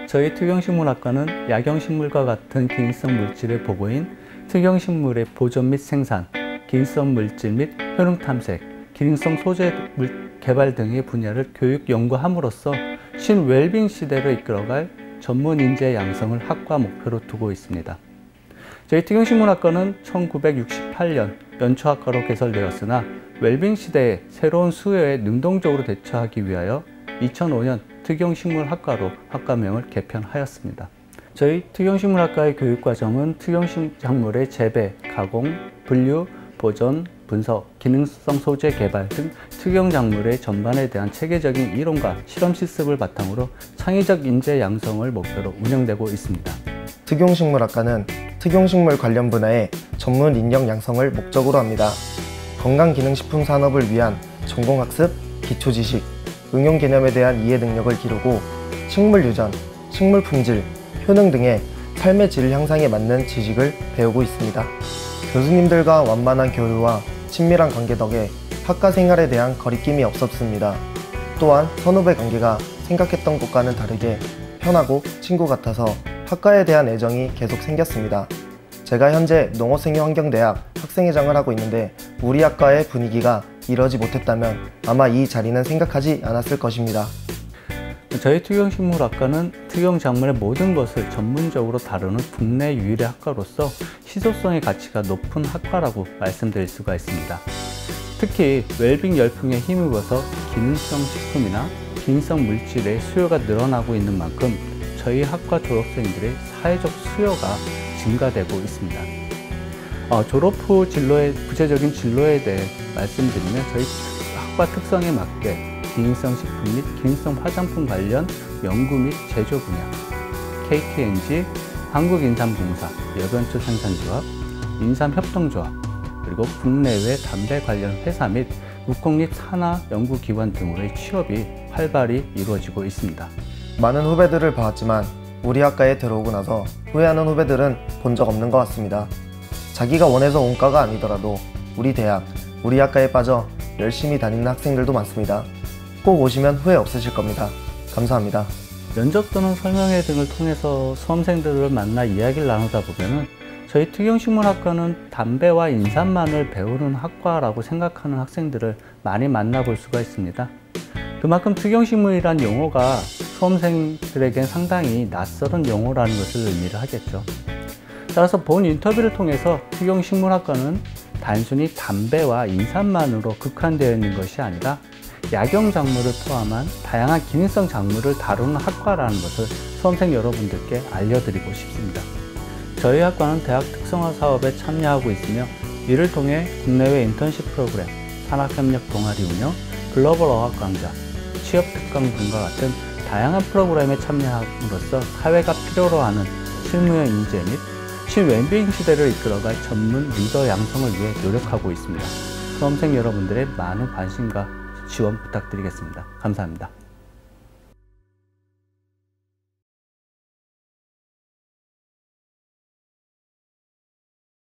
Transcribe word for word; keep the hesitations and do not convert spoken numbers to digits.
저희 특용식물학과는 약용식물과 같은 기능성 물질의 보고인 특용식물의 보존 및 생산, 기능성 물질 및 효능 탐색, 기능성 소재 개발 등의 분야를 교육 연구함으로써 신웰빙 시대로 이끌어갈 전문 인재 양성을 학과 목표로 두고 있습니다. 저희 특용식물학과는 천구백육십팔 년 연초학과로 개설되었으나 웰빙 시대의 새로운 수요에 능동적으로 대처하기 위하여 이천오 년 특용식물학과로 학과명을 개편하였습니다. 저희 특용식물학과의 교육과정은 특용식물의 재배, 가공, 분류, 보존, 분석, 기능성 소재 개발 등 특용작물의 전반에 대한 체계적인 이론과 실험 실습을 바탕으로 창의적 인재 양성을 목표로 운영되고 있습니다. 특용식물학과는 특용식물 관련 분야의 전문 인력 양성을 목적으로 합니다. 건강기능식품 산업을 위한 전공학습, 기초지식, 응용 개념에 대한 이해 능력을 기르고 식물 유전, 식물 품질, 효능 등의 삶의 질 향상에 맞는 지식을 배우고 있습니다. 교수님들과 완만한 교류와 친밀한 관계 덕에 학과 생활에 대한 거리낌이 없었습니다. 또한 선후배 관계가 생각했던 것과는 다르게 편하고 친구 같아서 학과에 대한 애정이 계속 생겼습니다. 제가 현재 농어생명환경대학 학생회장을 하고 있는데 우리 학과의 분위기가 이러지 못했다면 아마 이 자리는 생각하지 않았을 것입니다. 저희 특용식물학과는 특용작물의 모든 것을 전문적으로 다루는 국내 유일의 학과로서 희소성의 가치가 높은 학과라고 말씀드릴 수가 있습니다. 특히 웰빙 열풍에 힘입어서 기능성 식품이나 기능성 물질의 수요가 늘어나고 있는 만큼 저희 학과 졸업생들의 사회적 수요가 증가되고 있습니다. 어, 졸업 후 진로의 구체적인 진로에 대해 말씀드리면 저희 학과 특성에 맞게 기능성 식품 및 기능성 화장품 관련 연구 및 제조 분야, 케이티엔지, 한국인삼공사, 여변초 생산조합, 인삼협동조합, 그리고 국내외 담배 관련 회사 및 국공립 산하 연구기관 등으로의 취업이 활발히 이루어지고 있습니다. 많은 후배들을 봐왔지만 우리 학과에 들어오고 나서 후회하는 후배들은 본 적 없는 것 같습니다. 자기가 원해서 온 과가 아니더라도 우리 대학, 우리 학과에 빠져 열심히 다니는 학생들도 많습니다. 꼭 오시면 후회 없으실 겁니다. 감사합니다. 면접 또는 설명회 등을 통해서 수험생들을 만나 이야기를 나누다 보면 저희 특용식물학과는 담배와 인삼만을 배우는 학과라고 생각하는 학생들을 많이 만나볼 수가 있습니다. 그만큼 특용식물이란 용어가 수험생들에겐 상당히 낯설은 용어라는 것을 의미를 하겠죠. 따라서 본 인터뷰를 통해서 특용식물학과는 단순히 담배와 인삼만으로 국한되어 있는 것이 아니라 약용작물을 포함한 다양한 기능성 작물을 다루는 학과라는 것을 수험생 여러분들께 알려드리고 싶습니다. 저희 학과는 대학 특성화 사업에 참여하고 있으며 이를 통해 국내외 인턴십 프로그램, 산학협력 동아리 운영, 글로벌 어학 강좌, 취업 특강 등과 같은 다양한 프로그램에 참여함으로써 사회가 필요로 하는 실무형 인재 및 신웰빙 시대를 이끌어갈 전문 리더 양성을 위해 노력하고 있습니다. 수험생 여러분들의 많은 관심과 지원 부탁드리겠습니다. 감사합니다.